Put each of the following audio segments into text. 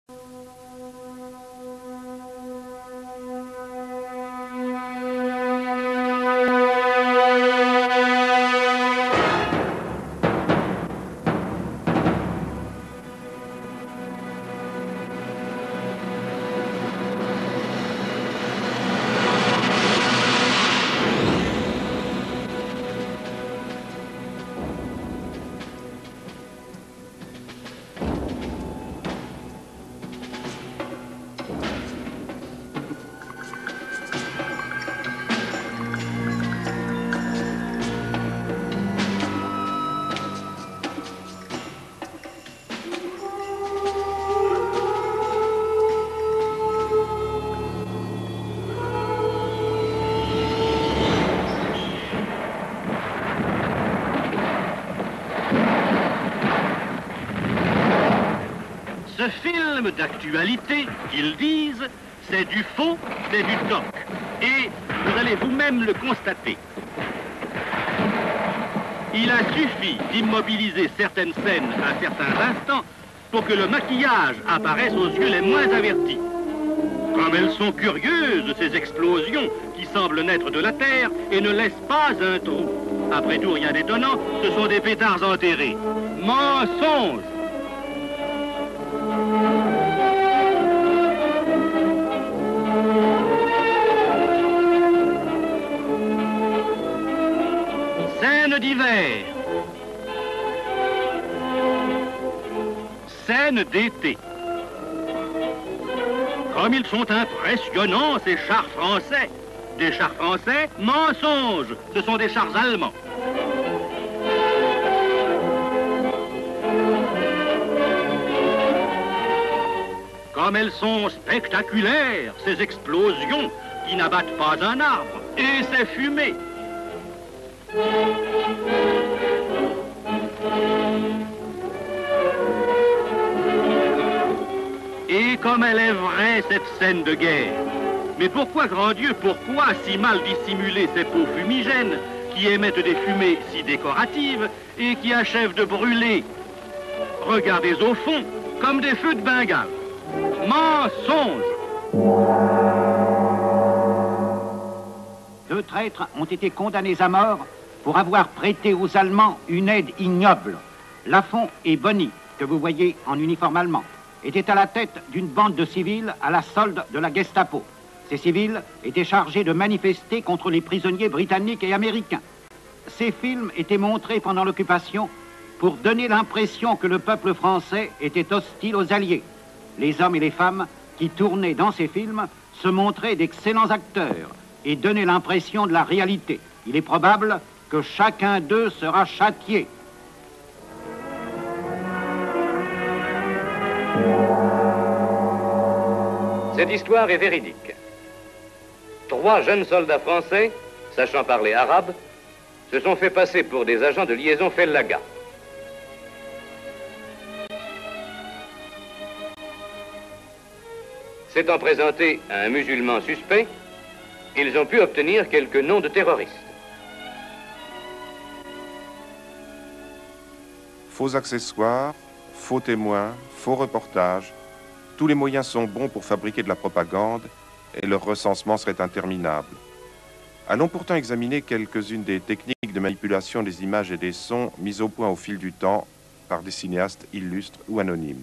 Ce film d'actualité, qu'ils disent, c'est du faux, c'est du doc. Et vous allez vous-même le constater. Il a suffi d'immobiliser certaines scènes à certains instants pour que le maquillage apparaisse aux yeux les moins avertis. Comme elles sont curieuses, ces explosions qui semblent naître de la terre et ne laissent pas un trou. Après tout, rien d'étonnant, ce sont des pétards enterrés. Mensonge! Scène d'hiver. Scène d'été. Comme ils sont impressionnants, ces chars français. Des chars français, mensonge, ce sont des chars allemands. Comme elles sont spectaculaires, ces explosions qui n'abattent pas un arbre, et ces fumées. Et comme elle est vraie, cette scène de guerre. Mais pourquoi, grand Dieu, pourquoi si mal dissimuler ces pots fumigènes qui émettent des fumées si décoratives et qui achèvent de brûler, regardez au fond, comme des feux de Bengale. Mensonge! Deux traîtres ont été condamnés à mort pour avoir prêté aux Allemands une aide ignoble. Lafont et Bonny, que vous voyez en uniforme allemand, étaient à la tête d'une bande de civils à la solde de la Gestapo. Ces civils étaient chargés de manifester contre les prisonniers britanniques et américains. Ces films étaient montrés pendant l'occupation pour donner l'impression que le peuple français était hostile aux Alliés. Les hommes et les femmes qui tournaient dans ces films se montraient d'excellents acteurs et donnaient l'impression de la réalité. Il est probable que chacun d'eux sera châtié. Cette histoire est véridique. 3 jeunes soldats français, sachant parler arabe, se sont fait passer pour des agents de liaison Fellaga. S'étant présentés à un musulman suspect, ils ont pu obtenir quelques noms de terroristes. Faux accessoires, faux témoins, faux reportages, tous les moyens sont bons pour fabriquer de la propagande et leur recensement serait interminable. Allons pourtant examiner quelques-unes des techniques de manipulation des images et des sons mises au point au fil du temps par des cinéastes illustres ou anonymes.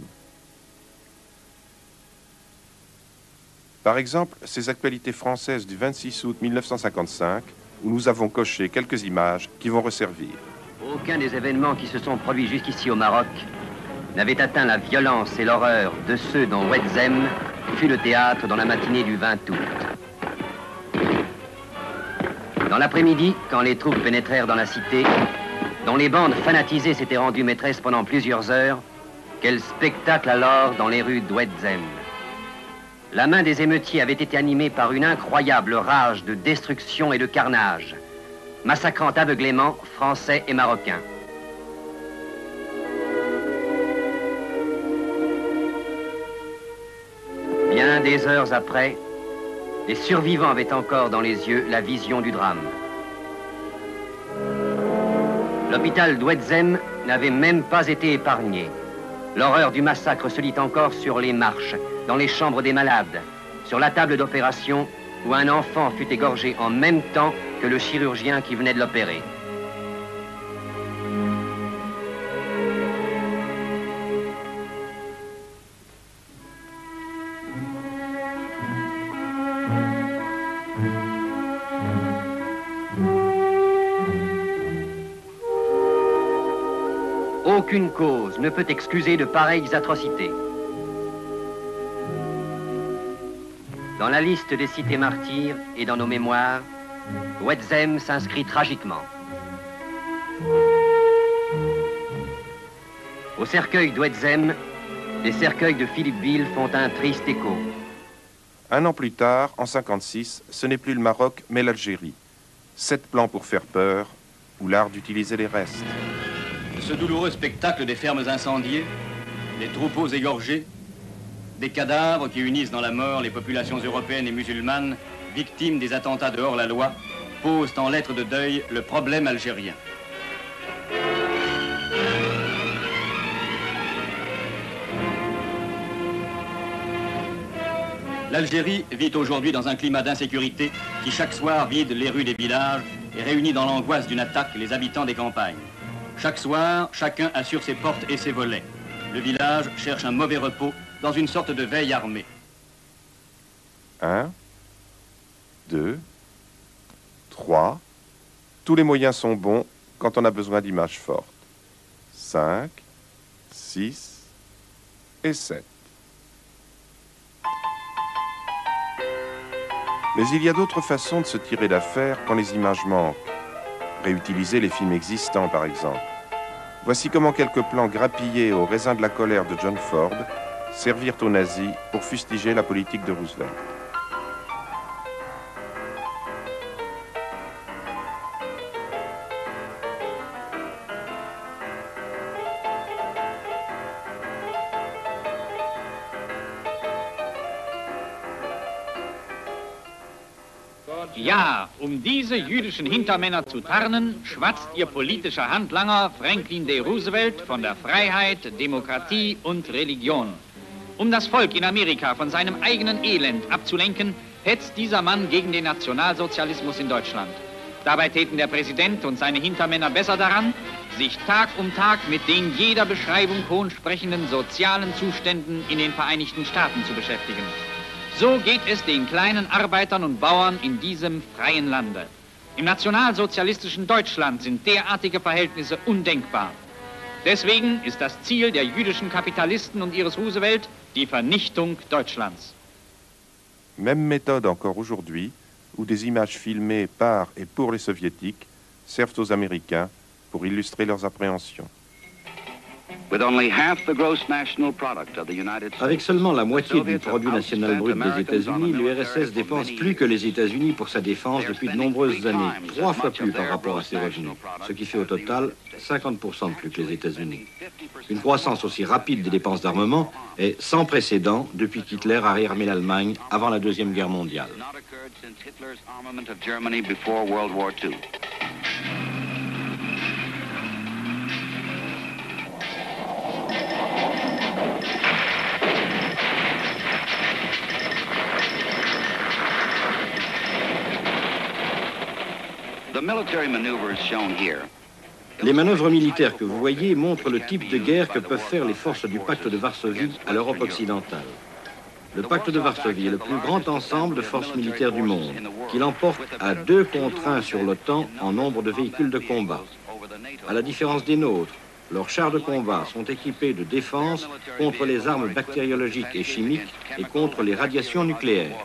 Par exemple, ces actualités françaises du 26 août 1955, où nous avons coché quelques images qui vont resservir. Aucun des événements qui se sont produits jusqu'ici au Maroc n'avait atteint la violence et l'horreur de ceux dont Ouedzem fut le théâtre dans la matinée du 20 août. Dans l'après-midi, quand les troupes pénétrèrent dans la cité, dont les bandes fanatisées s'étaient rendues maîtresses pendant plusieurs heures, quel spectacle alors dans les rues d'Ouedzem. La main des émeutiers avait été animée par une incroyable rage de destruction et de carnage, massacrant aveuglément Français et Marocains. Bien des heures après, les survivants avaient encore dans les yeux la vision du drame. L'hôpital d'Ouedzem n'avait même pas été épargné. L'horreur du massacre se lit encore sur les marches, dans les chambres des malades, sur la table d'opération où un enfant fut égorgé en même temps que le chirurgien qui venait de l'opérer. Aucune cause ne peut excuser de pareilles atrocités. Dans la liste des cités martyrs et dans nos mémoires, Ouetzem s'inscrit tragiquement. Au cercueil d'Ouetzem, les cercueils de Philippe Bille font un triste écho. Un an plus tard, en 1956, ce n'est plus le Maroc, mais l'Algérie. 7 plans pour faire peur, ou l'art d'utiliser les restes. Ce douloureux spectacle des fermes incendiées, des troupeaux égorgés, des cadavres qui unissent dans la mort les populations européennes et musulmanes, victimes des attentats de hors-la-loi, posent en lettres de deuil le problème algérien. L'Algérie vit aujourd'hui dans un climat d'insécurité qui chaque soir vide les rues des villages et réunit dans l'angoisse d'une attaque les habitants des campagnes. Chaque soir, chacun assure ses portes et ses volets. Le village cherche un mauvais repos dans une sorte de veille armée. 1, 2, 3. Tous les moyens sont bons quand on a besoin d'images fortes. 5, 6 et 7. Mais il y a d'autres façons de se tirer d'affaire quand les images manquent. Réutiliser les films existants, par exemple. Voici comment quelques plans grappillés au raisin de la colère de John Ford servirent aux nazis pour fustiger la politique de Roosevelt. Ja, diese jüdischen Hintermänner zu tarnen, schwatzt ihr politischer Handlanger Franklin D. Roosevelt von der Freiheit, Demokratie und Religion. Das Volk in Amerika von seinem eigenen Elend abzulenken, hetzt dieser Mann gegen den Nationalsozialismus in Deutschland. Dabei täten der Präsident und seine Hintermänner besser daran, sich Tag um Tag mit den jeder Beschreibung hohnsprechenden sozialen Zuständen in den Vereinigten Staaten zu beschäftigen. So geht es den kleinen Arbeitern und Bauern in diesem freien Lande. Im nationalsozialistischen Deutschland sind derartige Verhältnisse undenkbar. Deswegen ist das Ziel der jüdischen Kapitalisten und ihres Roosevelt die Vernichtung Deutschlands. Même méthode encore aujourd'hui, où des images filmées par et pour les soviétiques servent aux Américains pour illustrer leurs appréhensions. Avec seulement la moitié du produit national brut des États-Unis, l'URSS dépense plus que les États-Unis pour sa défense depuis de nombreuses années, 3 fois plus par rapport à ses revenus, ce qui fait au total 50% de plus que les États-Unis. Une croissance aussi rapide des dépenses d'armement est sans précédent depuis qu'Hitler a réarmé l'Allemagne avant la Deuxième Guerre mondiale. Les manœuvres militaires que vous voyez montrent le type de guerre que peuvent faire les forces du pacte de Varsovie à l'Europe occidentale. Le pacte de Varsovie est le plus grand ensemble de forces militaires du monde, qui l'emporte à 2 contre 1 sur l'OTAN en nombre de véhicules de combat. À la différence des nôtres, leurs chars de combat sont équipés de défense contre les armes bactériologiques et chimiques et contre les radiations nucléaires.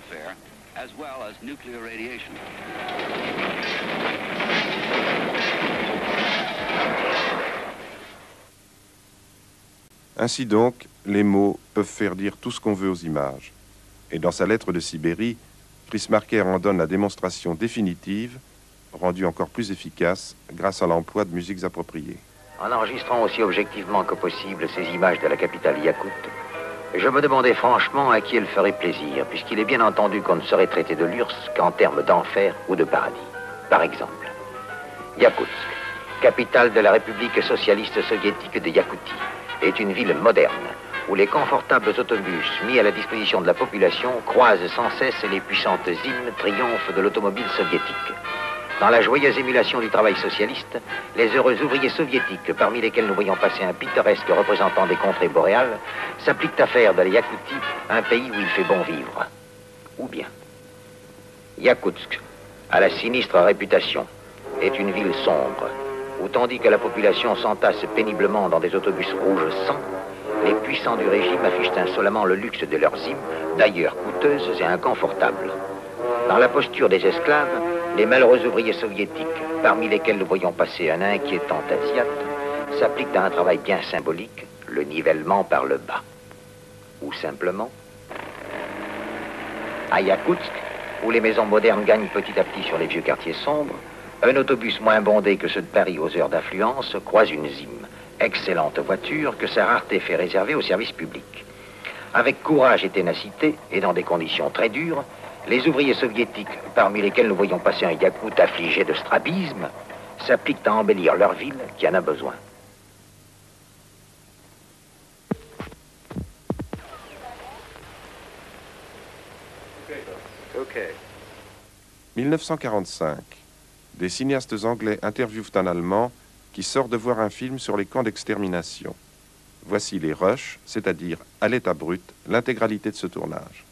Ainsi donc, les mots peuvent faire dire tout ce qu'on veut aux images. Et dans sa lettre de Sibérie, Prismarker en donne la démonstration définitive, rendue encore plus efficace grâce à l'emploi de musiques appropriées. En enregistrant aussi objectivement que possible ces images de la capitale yakoute, je me demandais franchement à qui elle ferait plaisir, puisqu'il est bien entendu qu'on ne saurait traiter de l'URSS qu'en termes d'enfer ou de paradis. Par exemple, Yakoutsk, capitale de la République socialiste soviétique de Yakoutie, est une ville moderne, où les confortables autobus mis à la disposition de la population croisent sans cesse les puissantes hymnes triomphes de l'automobile soviétique. Dans la joyeuse émulation du travail socialiste, les heureux ouvriers soviétiques, parmi lesquels nous voyons passer un pittoresque représentant des contrées boréales, s'appliquent à faire de la Yakoutie un pays où il fait bon vivre. Ou bien, Yakoutsk, à la sinistre réputation, est une ville sombre, où tandis que la population s'entasse péniblement dans des autobus rouges sang, les puissants du régime affichent insolemment le luxe de leurs hymnes, d'ailleurs coûteuses et inconfortables. Dans la posture des esclaves, les malheureux ouvriers soviétiques, parmi lesquels nous voyons passer un inquiétant asiate, s'appliquent à un travail bien symbolique, le nivellement par le bas. Ou simplement, à Yakoutsk, où les maisons modernes gagnent petit à petit sur les vieux quartiers sombres, un autobus moins bondé que ceux de Paris aux heures d'affluence croise une ZIM, excellente voiture que sa rareté fait réserver au service public. Avec courage et ténacité, et dans des conditions très dures, les ouvriers soviétiques, parmi lesquels nous voyons passer un Yakoute affligé de strabisme, s'appliquent à embellir leur ville qui en a besoin. Okay. 1945. Des cinéastes anglais interviewent un Allemand qui sort de voir un film sur les camps d'extermination. Voici les rushs, c'est-à-dire à l'état brut, l'intégralité de ce tournage.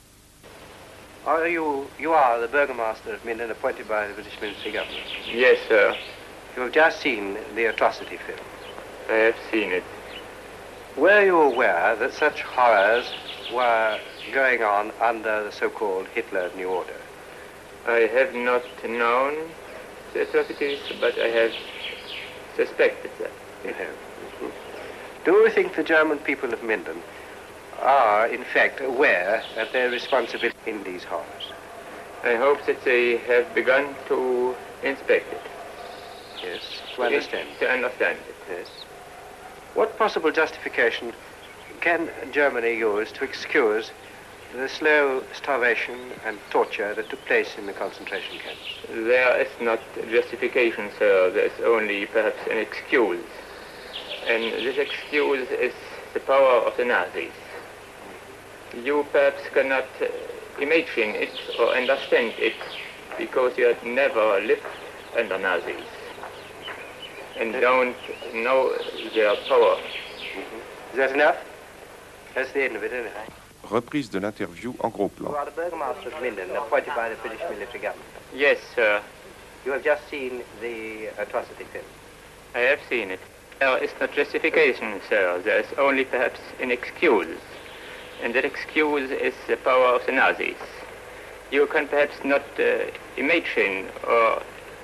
You are the Burgomaster of Minden appointed by the British military government. Yes, sir. You have just seen the atrocity film. I have seen it. Were you aware that such horrors were going on under the so-called Hitler New Order? I have not known the atrocities, but I have suspected that. You have. Mm-hmm. Do you think the German people of Minden are, in fact, aware of their responsibility in these horrors? I hope that they have begun to inspect it. Yes, to understand. To understand it. Yes. What possible justification can Germany use to excuse the slow starvation and torture that took place in the concentration camps? There is not justification, sir. There is only perhaps an excuse. And this excuse is the power of the Nazis. You perhaps cannot imagine it or understand it because you have never lived under Nazis and don't know their power. Is that enough? That's the end of it, isn't it? Reprise de l'interview en gros plan. You are the Burgomaster of Minden, appointed by the British military government. Yes, sir. You have just seen the atrocity film. I have seen it. There is no justification, sir. There is only perhaps an excuse. And that excuse is the power of the Nazis. You can perhaps not imagine or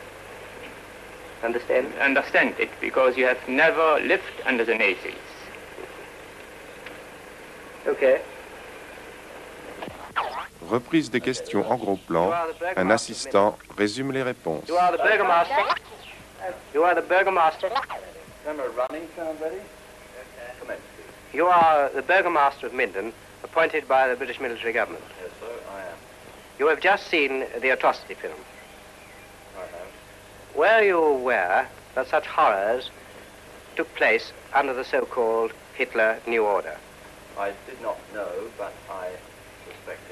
understand it because you have never lived under the Nazis. Okay. Reprise des questions en gros plan. Un assistant résume les réponses. You are the Burgomaster. You are the Burgomaster. You are the Burgomaster of Minden, appointed by the British military government. Yes, sir, I am. You have just seen the atrocity film. I have. Were you aware that such horrors took place under the so-called Hitler New Order? I did not know, but I suspected.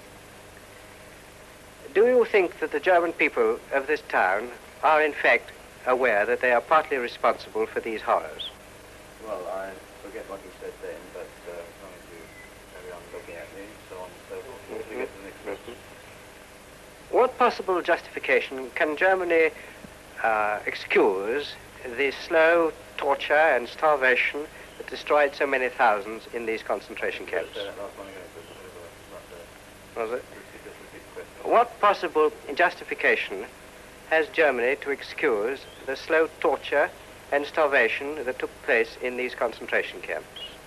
Do you think that the German people of this town are in fact aware that they are partly responsible for these horrors? Well, I forget what you said then, but as long as you carry on looking at me, so on and so forth, we'll get to the next question. What possible justification can Germany excuse the slow torture and starvation that destroyed so many thousands in these concentration camps? Was it? What possible justification has Germany to excuse the slow torture and starvation that took place in these concentration camps?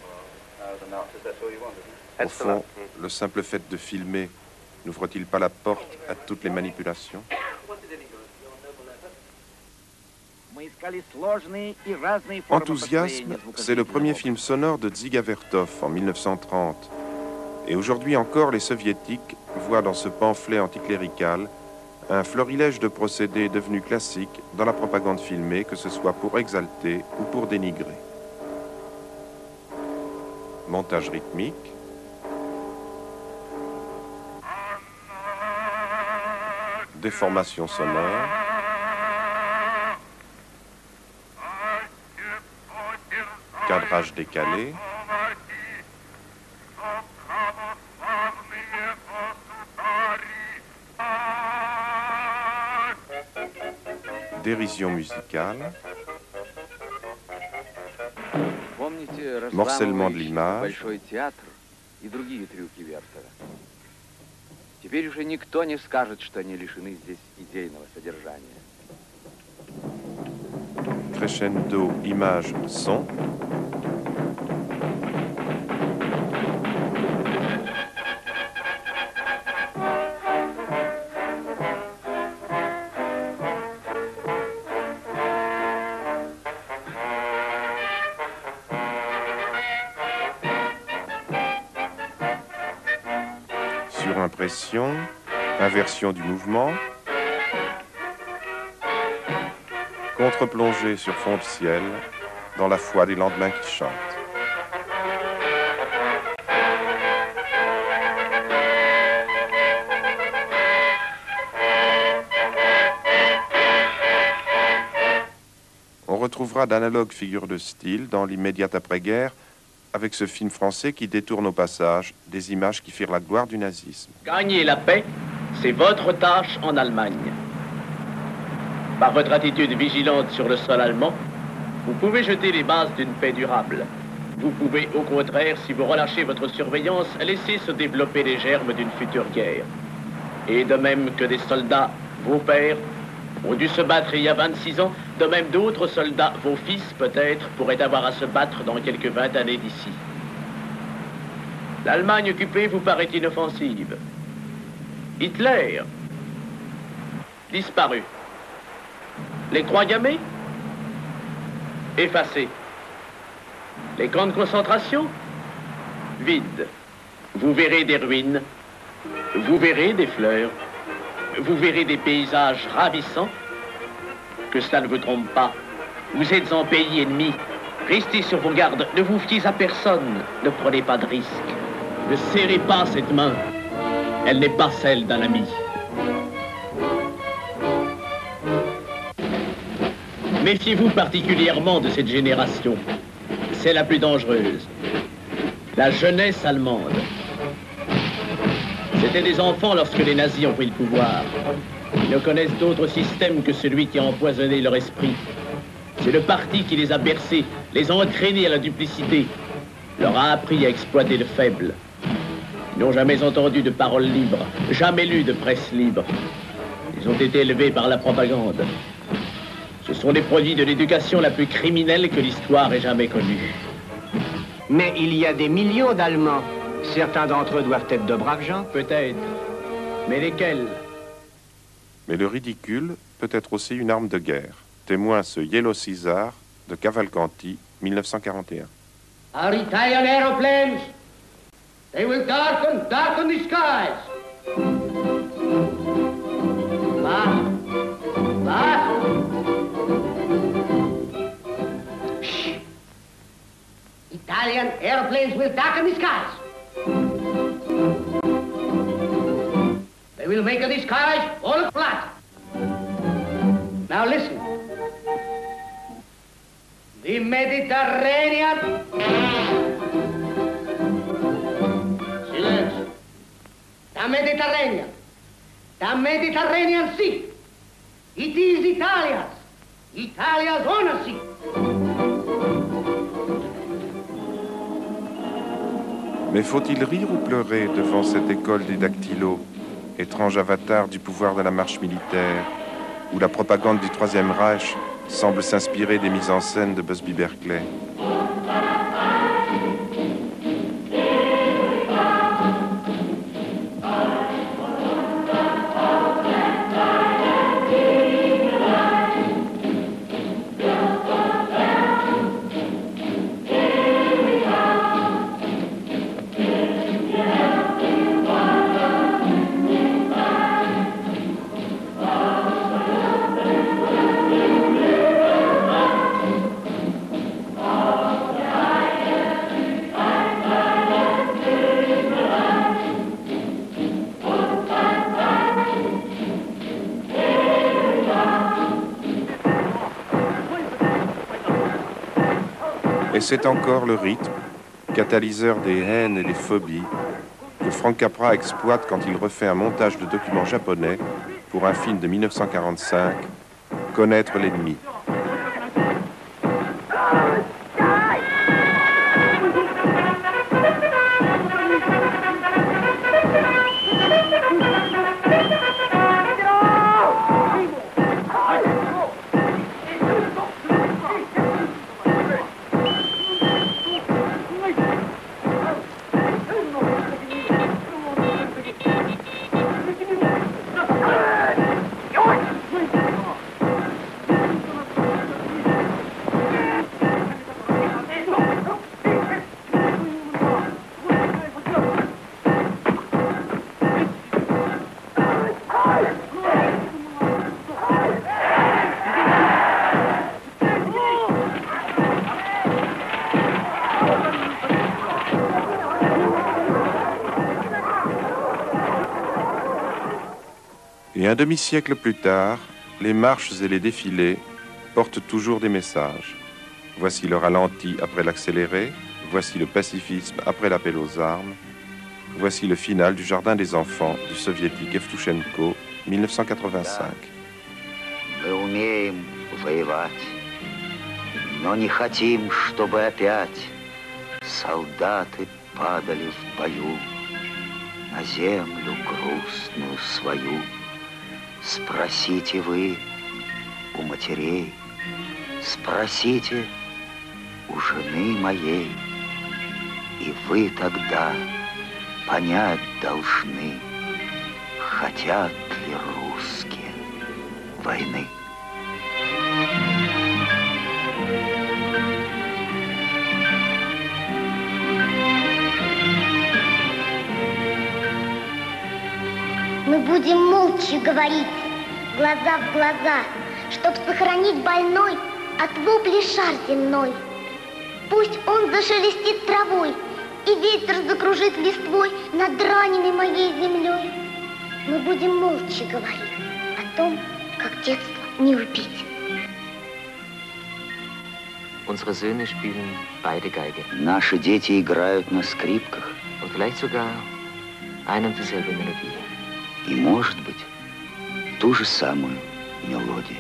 Au fond, le simple fait de filmer n'ouvre-t-il pas la porte à toutes les manipulations? Enthousiasme, c'est le premier film sonore de Dziga Vertov en 1930. Et aujourd'hui encore, les soviétiques voient dans ce pamphlet anticlérical un florilège de procédés devenus classiques dans la propagande filmée, que ce soit pour exalter ou pour dénigrer. montage rythmique, déformation sonore, cadrage décalé, dérision musicale, morcellement de l'image, Теперь уже никто не скажет, что они лишены здесь идейного содержания. Crescendo, image, son. Surimpression, inversion du mouvement, contre-plongée sur fond de ciel, dans la foi des lendemains qui chantent. On retrouvera d'analogues figures de style dans l'immédiate après-guerre, avec ce film français qui détourne au passage des images qui firent la gloire du nazisme. Gagner la paix, c'est votre tâche en Allemagne. Par votre attitude vigilante sur le sol allemand, vous pouvez jeter les bases d'une paix durable. Vous pouvez, au contraire, si vous relâchez votre surveillance, laisser se développer les germes d'une future guerre. Et de même que des soldats, vos pères, ont dû se battre il y a 26 ans, de même d'autres soldats, vos fils peut-être, pourraient avoir à se battre dans quelques 20 années d'ici. L'Allemagne occupée vous paraît inoffensive. Hitler, disparu. Les croix gammées, effacées. Les camps de concentration, vides. Vous verrez des ruines, vous verrez des fleurs, vous verrez des paysages ravissants. Que cela ne vous trompe pas. Vous êtes en pays ennemi. Restez sur vos gardes. Ne vous fiez à personne. Ne prenez pas de risques. Ne serrez pas cette main. Elle n'est pas celle d'un ami. Méfiez-vous particulièrement de cette génération. C'est la plus dangereuse. La jeunesse allemande. C'étaient des enfants lorsque les nazis ont pris le pouvoir. Ils ne connaissent d'autre système que celui qui a empoisonné leur esprit. C'est le parti qui les a bercés, les a entraînés à la duplicité, leur a appris à exploiter le faible. Ils n'ont jamais entendu de paroles libres, jamais lu de presse libre. Ils ont été élevés par la propagande. Ce sont les produits de l'éducation la plus criminelle que l'histoire ait jamais connue. Mais il y a des millions d'Allemands. Certains d'entre eux doivent être de braves gens. Peut-être. Mais lesquels? Mais le ridicule peut être aussi une arme de guerre. Témoin ce Yellow Caesar de Cavalcanti, 1941. Our Italian aeroplanes, they will darken the skies. What? Shh. Italian airplanes will darken the skies. They will make the skies all flat. Now listen. The Mediterranean. Silence. The Mediterranean. The Mediterranean Sea. It is Italia's. Italia's own sea. Mais faut-il rire ou pleurer devant cette école des dactylos, étrange avatar du pouvoir de la marche militaire, où la propagande du Troisième Reich semble s'inspirer des mises en scène de Busby Berkeley? Et c'est encore le rythme, catalyseur des haines et des phobies, que Frank Capra exploite quand il refait un montage de documents japonais pour un film de 1945, Connaître l'ennemi. Et un demi-siècle plus tard, les marches et les défilés portent toujours des messages. Voici le ralenti après l'accéléré, voici le pacifisme après l'appel aux armes, voici le final du Jardin des enfants du soviétique Evtushenko, 1985. Мы умеем воевать, но не хотим, чтобы опять солдаты падали в бою на землю грустную свою. Спросите вы у матерей, спросите у жены моей, и вы тогда понять должны, хотят ли русские войны. Мы будем молча говорить, глаза в глаза, чтоб сохранить больной от вопли шар земной. Пусть он зашелестит травой, и ветер закружит листвой над раненой моей землей. Мы будем молча говорить о том, как детство не убить. Unsere Söhne spielen beide Geige. Наши дети играют на скрипках. Und vielleicht sogar ein und dieselbe Melodie. И, может быть, ту же самую мелодию.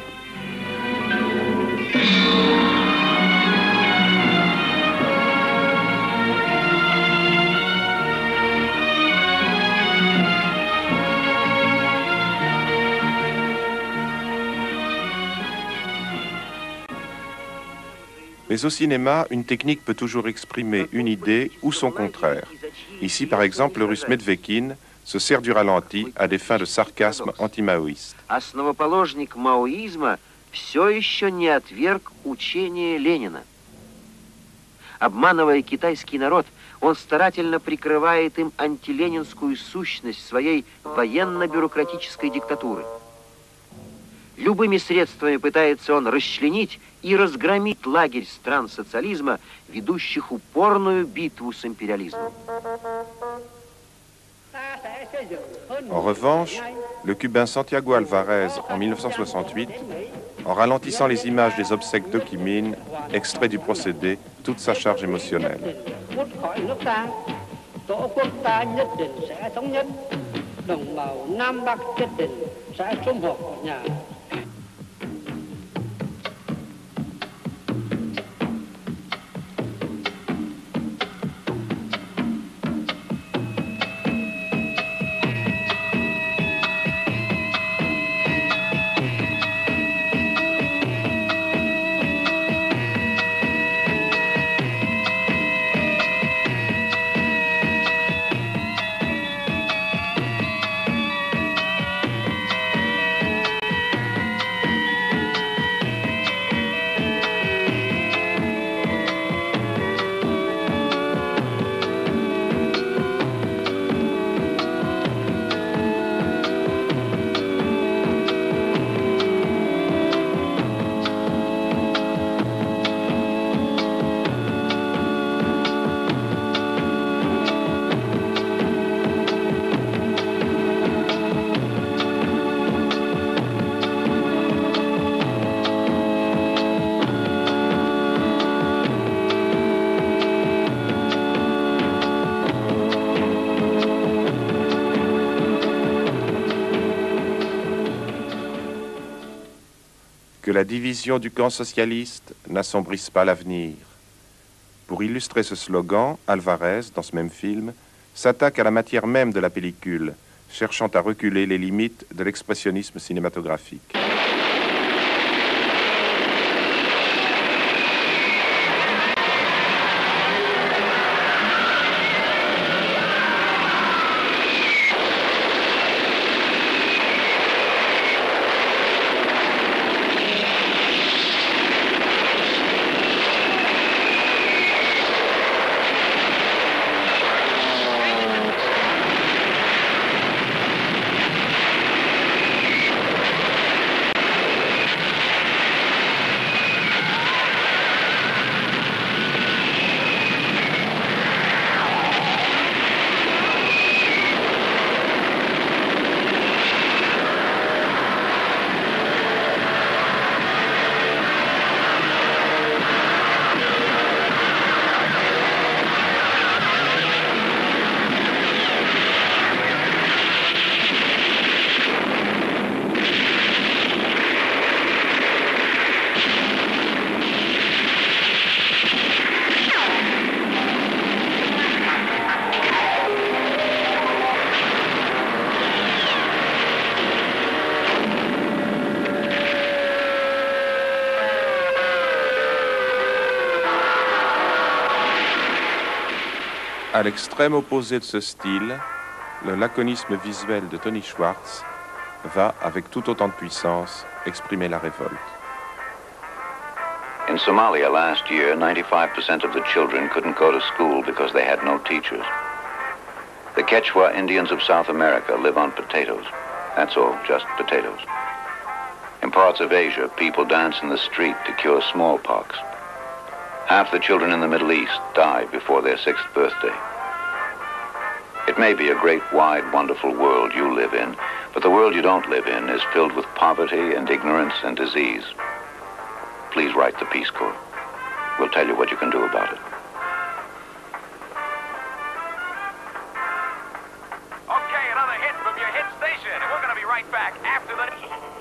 Mais au cinéma, une technique peut toujours exprimer une idée ou son contraire. Ici, par exemple, le russe Medvekin se sert du ralenti à des fins de sarcasme anti-maoïste. Основоположник маоизма все еще не отверг учение Ленина. Обманывая китайский народ, он старательно прикрывает им антиленинскую сущность своей военно-бюрократической диктатуры. Любыми средствами пытается он расчленить и разгромить лагерь стран социализма, ведущих упорную битву с империализмом. En revanche, le Cubain Santiago Alvarez, en 1968, en ralentissant les images des obsèques d'Ho Chi Minh, extrait du procédé toute sa charge émotionnelle. Que la division du camp socialiste n'assombrisse pas l'avenir. Pour illustrer ce slogan, Alvarez, dans ce même film, s'attaque à la matière même de la pellicule, cherchant à reculer les limites de l'expressionnisme cinématographique. À l'extrême opposé de ce style, le laconisme visuel de Tony Schwartz va, avec tout autant de puissance, exprimer la révolte. In Somalia last year, 95% of the children couldn't go to school because they had no teachers. The Quechua Indians of South America live on potatoes. That's all, just potatoes. In parts of Asia, people dance in the street to cure smallpox. Half the children in the Middle East die before their 6th birthday. It may be a great, wide, wonderful world you live in, but the world you don't live in is filled with poverty and ignorance and disease. Please write the Peace Corps. We'll tell you what you can do about it. Okay, another hit from your hit station, and we're going to be right back after the...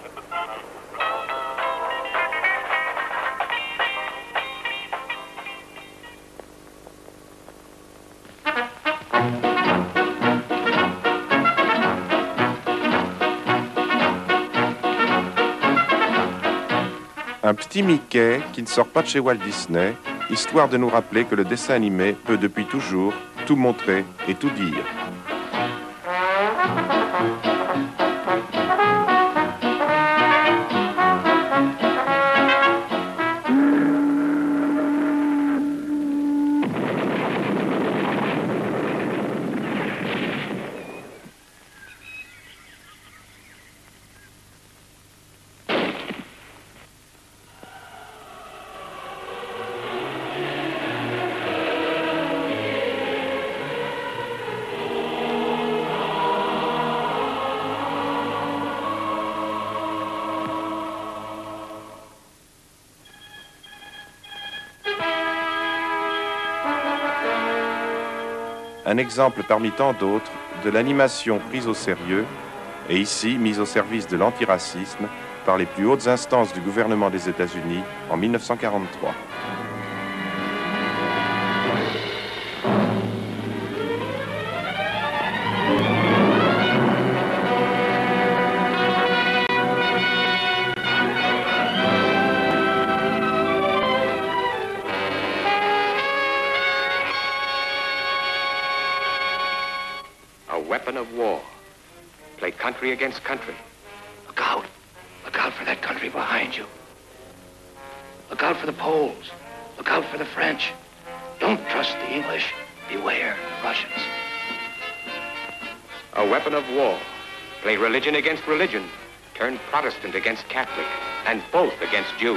Un petit Mickey qui ne sort pas de chez Walt Disney, histoire de nous rappeler que le dessin animé peut depuis toujours tout montrer et tout dire. Un exemple parmi tant d'autres de l'animation prise au sérieux et ici mise au service de l'antiracisme par les plus hautes instances du gouvernement des États-Unis en 1943. Weapon of war. Play country against country. Look out. Look out for that country behind you. Look out for the Poles. Look out for the French. Don't trust the English. Beware the Russians. A weapon of war. Play religion against religion. Turn Protestant against Catholic. And both against Jew.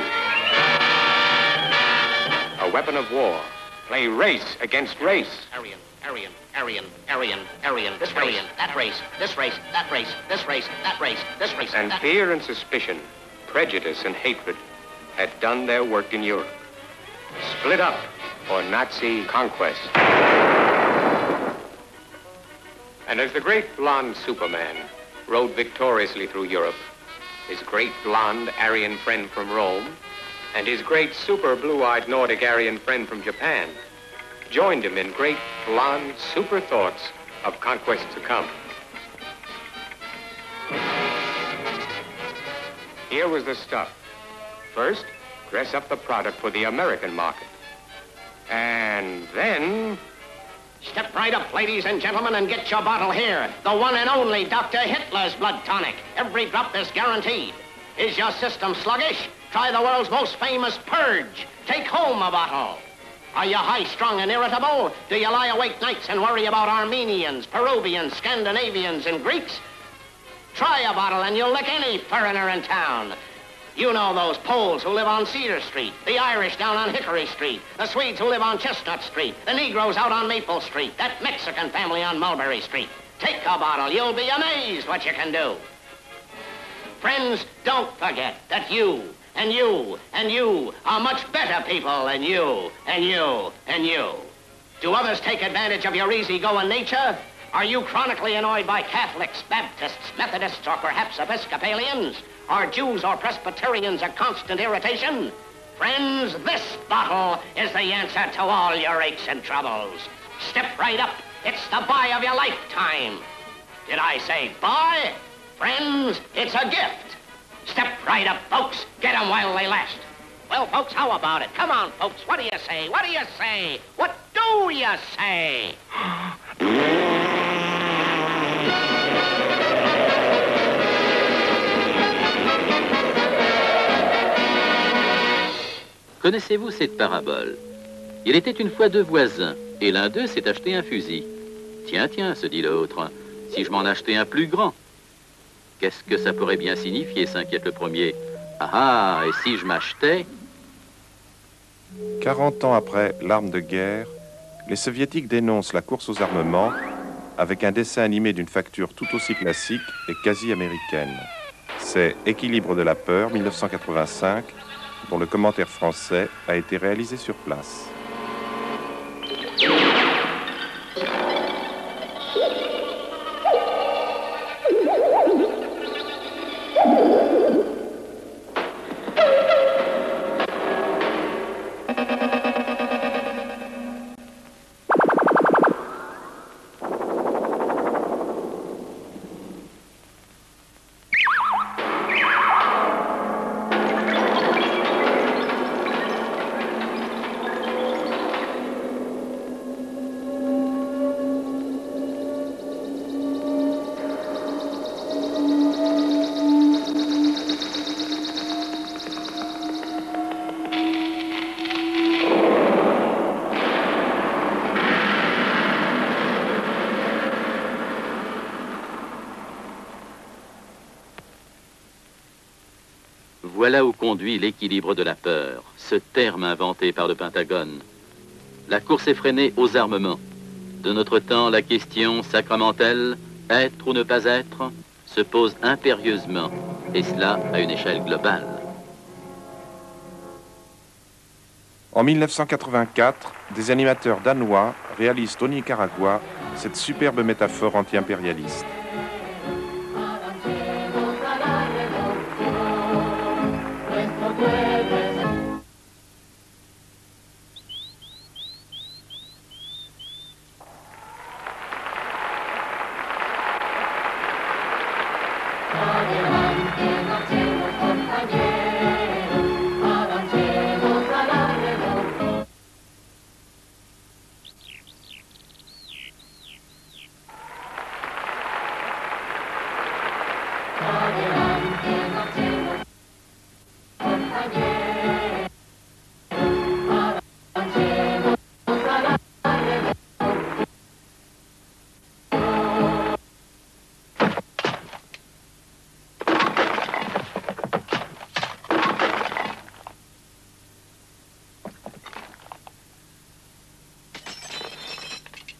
A weapon of war. Play race against race. Aryan, Aryan, Aryan, Aryan, Aryan, this race, that race, this race, that race, this race, that race, this race. And fear and suspicion, prejudice and hatred had done their work in Europe. Split up for Nazi conquest. And as the great blonde Superman rode victoriously through Europe, his great blonde Aryan friend from Rome, and his great super blue-eyed Nordic Aryan friend from Japan, joined him in great blonde super thoughts of conquest to come. Here was the stuff. First, dress up the product for the American market. And then... Step right up, ladies and gentlemen, and get your bottle here. The one and only Dr. Hitler's blood tonic. Every drop is guaranteed. Is your system sluggish? Try the world's most famous purge. Take home a bottle. Are you high-strung and irritable? Do you lie awake nights and worry about Armenians, Peruvians, Scandinavians, and Greeks? Try a bottle and you'll lick any foreigner in town. You know those Poles who live on Cedar Street, the Irish down on Hickory Street, the Swedes who live on Chestnut Street, the Negroes out on Maple Street, that Mexican family on Mulberry Street. Take a bottle. You'll be amazed what you can do. Friends, don't forget that you and you and you are much better people than you and you and you. Do others take advantage of your easygoing nature? Are you chronically annoyed by Catholics, Baptists, Methodists, or perhaps Episcopalians? Are Jews or Presbyterians a constant irritation? Friends, this bottle is the answer to all your aches and troubles. Step right up. It's the buy of your lifetime. Did I say buy? Friends, it's a gift. Step right up, folks. Get them while they last. Well, folks, how about it? Come on, folks. What do you say? What do you say? What do you say? Connaissez-vous cette parabole? Il était une fois deux voisins, et l'un d'eux s'est acheté un fusil. Tiens, tiens, se dit l'autre, si je m'en achetais un plus grand? Qu'est-ce que ça pourrait bien signifier, s'inquiète le premier. Ah ah, et si je m'achetais? 40 ans après l'arme de guerre, les soviétiques dénoncent la course aux armements avec un dessin animé d'une facture tout aussi classique et quasi américaine. C'est Équilibre de la peur, 1985, dont le commentaire français a été réalisé sur place. Voilà où conduit l'équilibre de la peur, ce terme inventé par le Pentagone. La course effrénée aux armements. De notre temps, la question sacramentelle, être ou ne pas être, se pose impérieusement, et cela à une échelle globale. En 1984, des animateurs danois réalisent au Nicaragua cette superbe métaphore anti-impérialiste.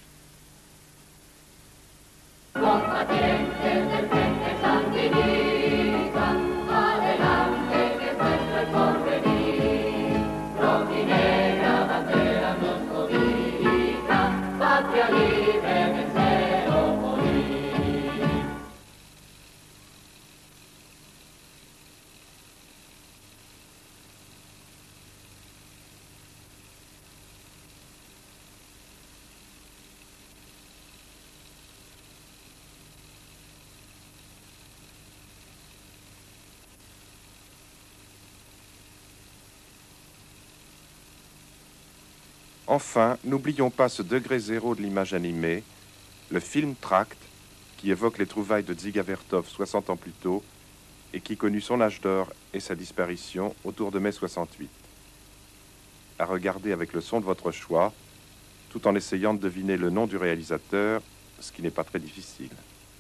Combatientes del frente sanguíneo. Enfin, n'oublions pas ce degré zéro de l'image animée, le film Tract, qui évoque les trouvailles de Dziga Vertov 60 ans plus tôt et qui connut son âge d'or et sa disparition autour de mai 68. À regarder avec le son de votre choix, tout en essayant de deviner le nom du réalisateur, ce qui n'est pas très difficile.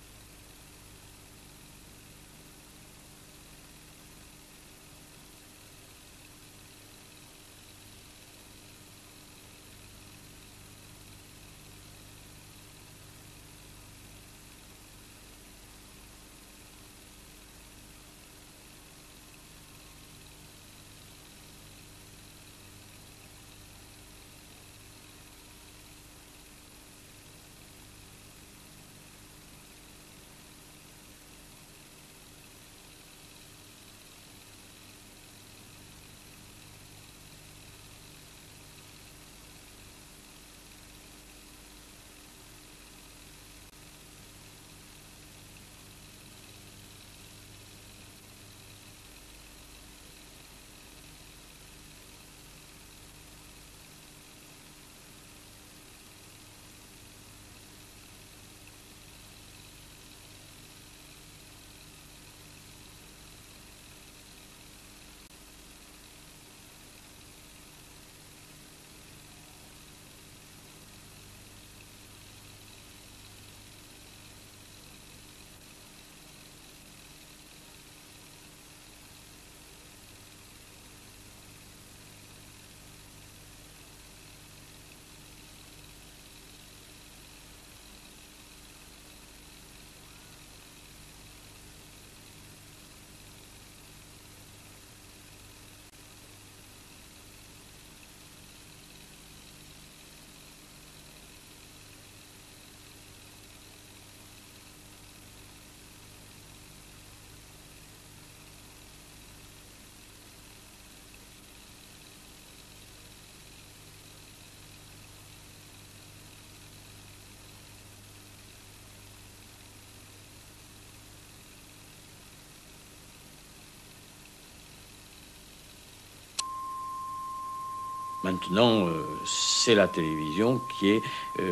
Maintenant, c'est la télévision qui est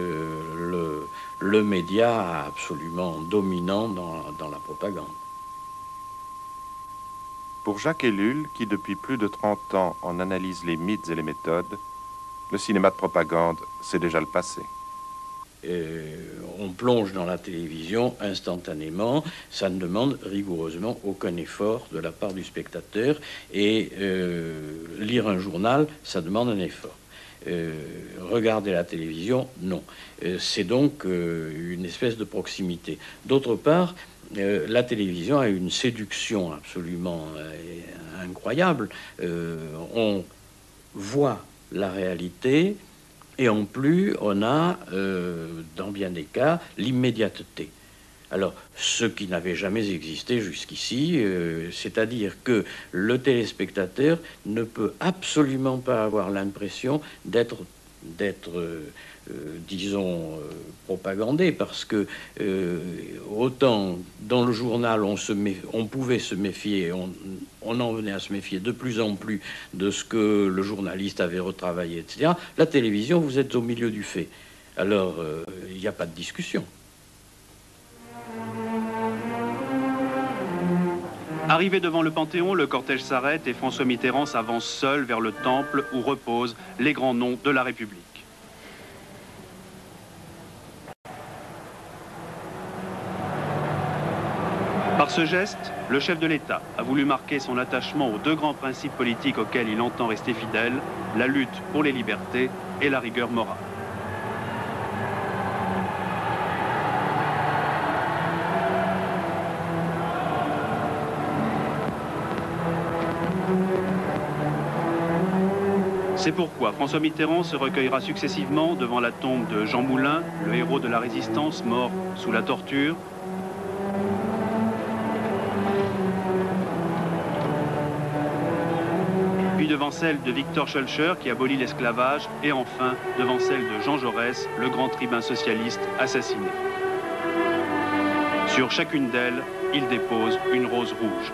le média absolument dominant dans la propagande. Pour Jacques Ellul, qui depuis plus de 30 ans en analyse les mythes et les méthodes, le cinéma de propagande, c'est déjà le passé. On plonge dans la télévision instantanément, ça ne demande rigoureusement aucun effort de la part du spectateur, et lire un journal, ça demande un effort. Regarder la télévision, non. C'est donc une espèce de proximité. D'autre part, la télévision a une séduction absolument incroyable. On voit la réalité, et en plus, on a, dans bien des cas, l'immédiateté. Alors, ce qui n'avait jamais existé jusqu'ici, c'est-à-dire que le téléspectateur ne peut absolument pas avoir l'impression d'être disons, propagandé, parce que autant dans le journal on pouvait se méfier, on en venait à se méfier de plus en plus de ce que le journaliste avait retravaillé, etc. La télévision, vous êtes au milieu du fait. Alors, il n'y a pas de discussion. Arrivé devant le Panthéon, le cortège s'arrête et François Mitterrand s'avance seul vers le temple où reposent les grands noms de la République. Par ce geste, le chef de l'État a voulu marquer son attachement aux deux grands principes politiques auxquels il entend rester fidèle, la lutte pour les libertés et la rigueur morale. C'est pourquoi François Mitterrand se recueillera successivement devant la tombe de Jean Moulin, le héros de la résistance mort sous la torture, puis devant celle de Victor Schœlcher qui abolit l'esclavage, et enfin devant celle de Jean Jaurès, le grand tribun socialiste assassiné. Sur chacune d'elles, il dépose une rose rouge.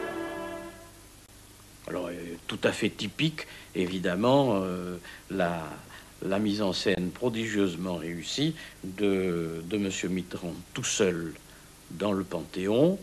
Alors, tout à fait typique, évidemment, la mise en scène prodigieusement réussie de M. Mitterrand tout seul dans le Panthéon,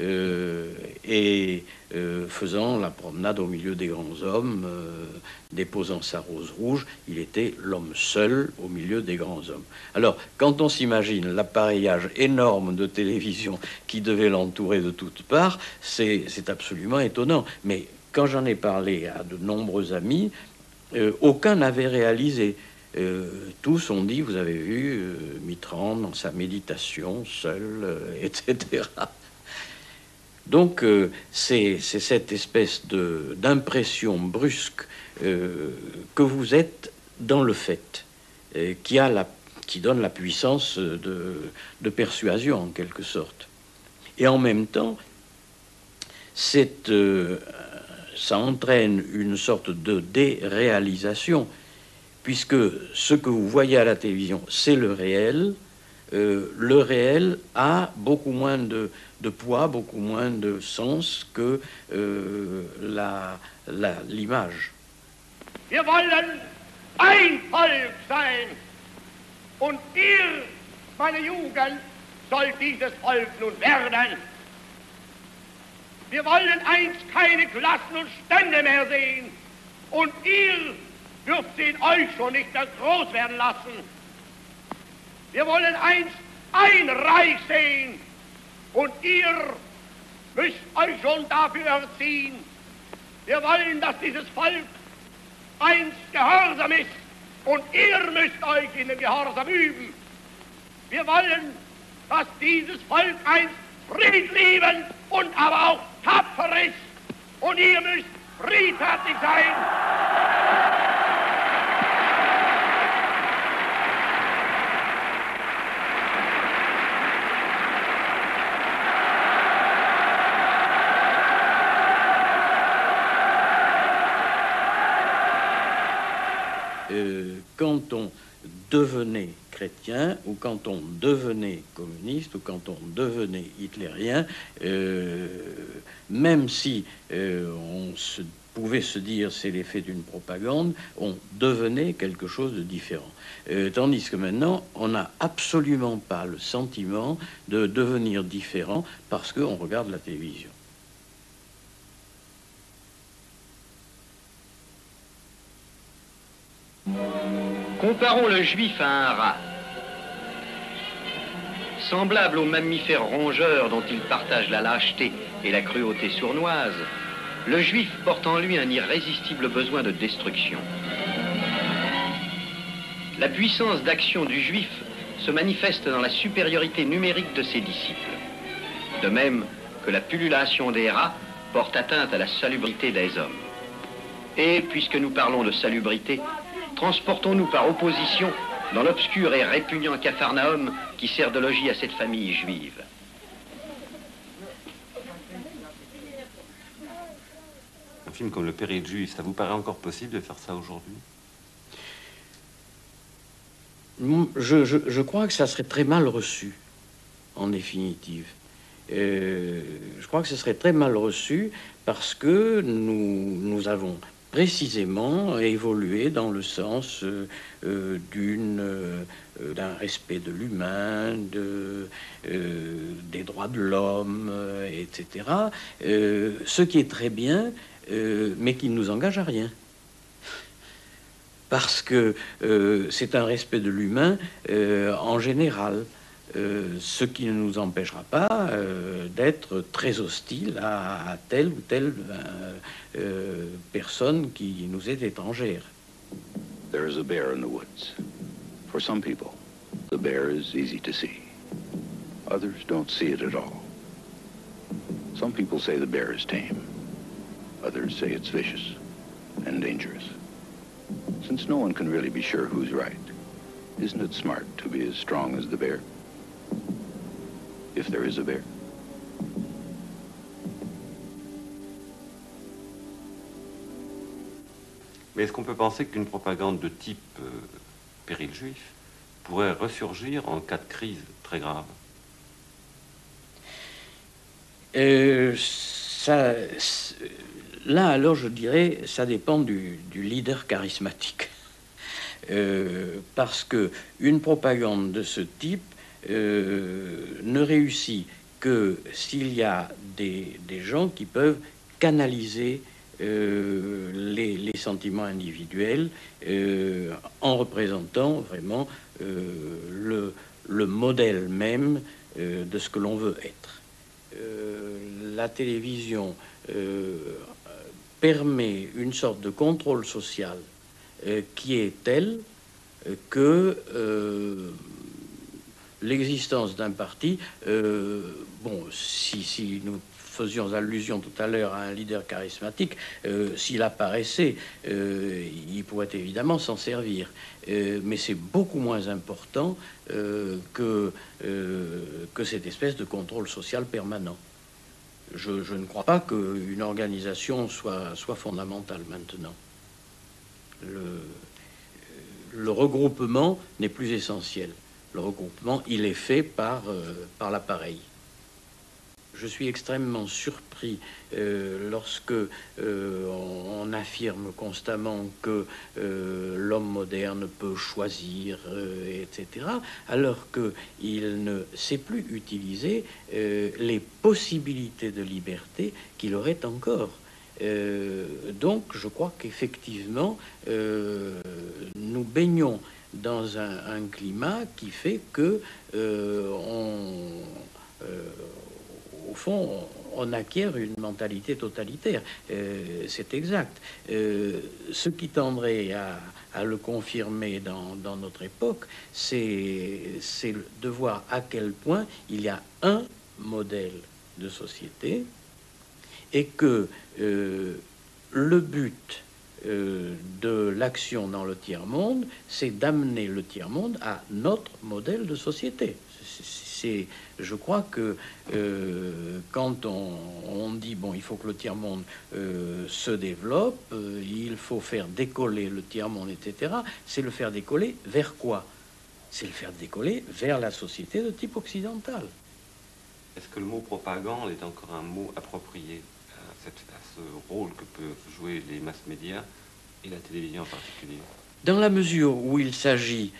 faisant la promenade au milieu des grands hommes, déposant sa rose rouge. Il était l'homme seul au milieu des grands hommes. Alors, quand on s'imagine l'appareillage énorme de télévision qui devait l'entourer de toutes parts, c'est absolument étonnant. Mais quand j'en ai parlé à de nombreux amis, aucun n'avait réalisé. Tous ont dit, vous avez vu Mitterrand dans sa méditation, seul, etc. Donc, c'est cette espèce d'impression brusque que vous êtes dans le fait, qui donne la puissance de persuasion, en quelque sorte. Et en même temps, ça entraîne une sorte de déréalisation, puisque ce que vous voyez à la télévision, c'est le réel. Le réel a beaucoup moins de poids, beaucoup moins de sens que l'image. Wir wollen ein Volk sein. Und ihr, meine Jugend, sollt dieses Volk nun werden. Wir wollen einst keine Klassen und Stände mehr sehen. Und ihr dürft sie in euch schon nicht mehr groß werden lassen. Wir wollen einst ein Reich sehen. Und ihr müsst euch schon dafür erziehen. Wir wollen, dass dieses Volk einst gehorsam ist. Und ihr müsst euch in dem Gehorsam üben. Wir wollen, dass dieses Volk einst friedliebend und aber auch tapfer ist. Und ihr müsst friedfertig sein. Quand on devenait chrétien, ou quand on devenait communiste, ou quand on devenait hitlérien, même si on pouvait se dire c'est l'effet d'une propagande, on devenait quelque chose de différent. Tandis que maintenant, on n'a absolument pas le sentiment de devenir différent parce qu'on regarde la télévision. Comparons le juif à un rat. Semblable aux mammifères rongeurs dont il partage la lâcheté et la cruauté sournoise, le juif porte en lui un irrésistible besoin de destruction. La puissance d'action du juif se manifeste dans la supériorité numérique de ses disciples. De même que la pullulation des rats porte atteinte à la salubrité des hommes. Et puisque nous parlons de salubrité, transportons-nous par opposition dans l'obscur et répugnant Capharnaüm qui sert de logis à cette famille juive. Un film comme Le Péril juif, ça vous paraît encore possible de faire ça aujourd'hui? Je crois que ça serait très mal reçu, en définitive. Je crois que ce serait très mal reçu parce que nous avons précisément évolué dans le sens d'un respect de l'humain, des droits de l'homme, etc. Ce qui est très bien, mais qui ne nous engage à rien. Parce que c'est un respect de l'humain en général. Ce qui ne nous empêchera pas d'être très hostile à telle ou telle personne qui nous est étrangère. There is a bear in the woods. For some people, the bear is easy to see. Others don't see it at all. Some people say the bear is tame. Others say it's vicious and dangerous. Since no one can really be sure who's right, isn't it smart to be as strong as the bear? If there is a bear. Mais est-ce qu'on peut penser qu'une propagande de type péril juif pourrait ressurgir en cas de crise très grave? Là, alors, je dirais, ça dépend du leader charismatique. parce qu'une propagande de ce type ne réussit que s'il y a des gens qui peuvent canaliser les sentiments individuels en représentant vraiment le modèle même de ce que l'on veut être. La télévision permet une sorte de contrôle social qui est tel que l'existence d'un parti, bon, si nous faisions allusion tout à l'heure à un leader charismatique, s'il apparaissait, il pourrait évidemment s'en servir. Mais c'est beaucoup moins important que cette espèce de contrôle social permanent. Je ne crois pas qu'une organisation soit fondamentale maintenant. Le regroupement n'est plus essentiel. Le regroupement, il est fait par l'appareil. Je suis extrêmement surpris lorsque on affirme constamment que l'homme moderne peut choisir, etc., alors qu'il ne sait plus utiliser les possibilités de liberté qu'il aurait encore. Donc, je crois qu'effectivement, nous baignons dans un climat qui fait que au fond, on acquiert une mentalité totalitaire. C'est exact. Ce qui tendrait à le confirmer dans notre époque, c'est de voir à quel point il y a un modèle de société et que le but de l'action dans le tiers-monde, c'est d'amener le tiers-monde à notre modèle de société. Je crois que quand on dit, bon, il faut que le tiers-monde se développe, il faut faire décoller le tiers-monde, etc., c'est le faire décoller vers quoi? C'est le faire décoller vers la société de type occidental. Est-ce que le mot propagande est encore un mot approprié à ce rôle que peuvent jouer les masses médias et la télévision en particulier? Dans la mesure où il s'agit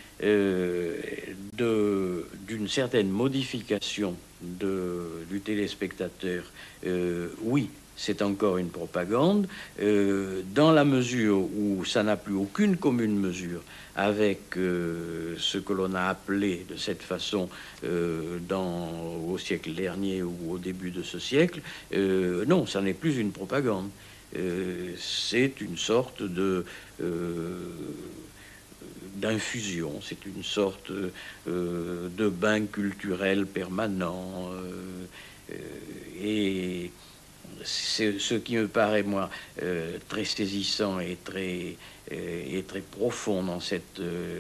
d'une certaine modification du téléspectateur, oui, c'est encore une propagande. Dans la mesure où ça n'a plus aucune commune mesure avec ce que l'on a appelé de cette façon au siècle dernier ou au début de ce siècle, non, ça n'est plus une propagande. C'est une sorte d'infusion, c'est une sorte de bain culturel permanent, et c'est ce qui me paraît, moi, très saisissant et très profond dans cette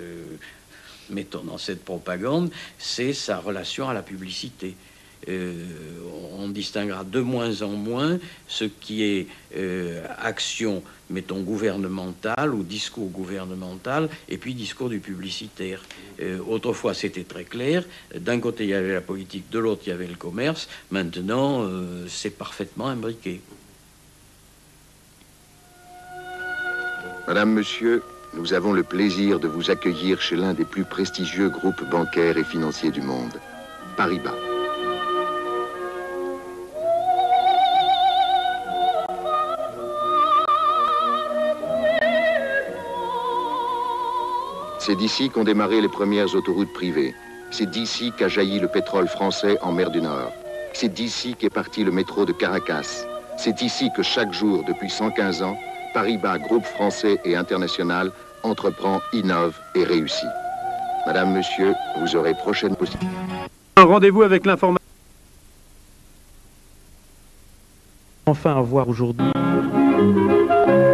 propagande, c'est sa relation à la publicité. On distinguera de moins en moins ce qui est action, mettons, gouvernementale ou discours gouvernemental, et puis discours du publicitaire. Autrefois, c'était très clair. D'un côté, il y avait la politique, de l'autre, il y avait le commerce. Maintenant, c'est parfaitement imbriqué. Madame, Monsieur, nous avons le plaisir de vous accueillir chez l'un des plus prestigieux groupes bancaires et financiers du monde, Paribas. C'est d'ici qu'ont démarré les premières autoroutes privées. C'est d'ici qu'a jailli le pétrole français en mer du Nord. C'est d'ici qu'est parti le métro de Caracas. C'est ici que chaque jour, depuis 115 ans, Paribas, groupe français et international, entreprend, innove et réussit. Madame, Monsieur, vous aurez prochaine possibilité. Un rendez-vous avec l'information. Enfin à voir aujourd'hui.